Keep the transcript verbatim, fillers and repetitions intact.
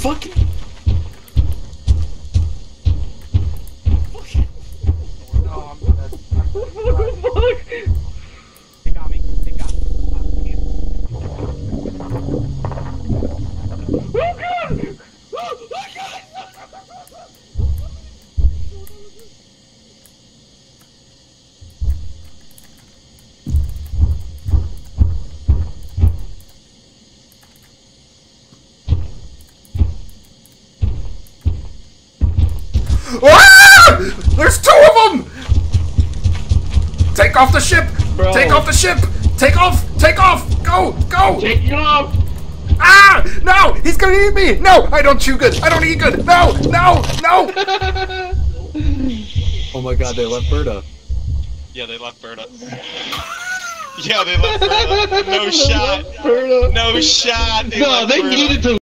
fucking... No, I'm dead. I'm dead. They got me. They got me. Oh god! Oh my god! Ah! There's two of them! Take off the ship! Bro. Take off the ship! Take off! Take off! Go! Go! Take it off! Ah! No! He's gonna eat me! No! I don't chew good! I don't eat good! No! No! No! Oh my god, they left Berta. Yeah, they left Berta. Yeah, they left Berta. No shot. Berta. No shot. They No, left they Berta. needed to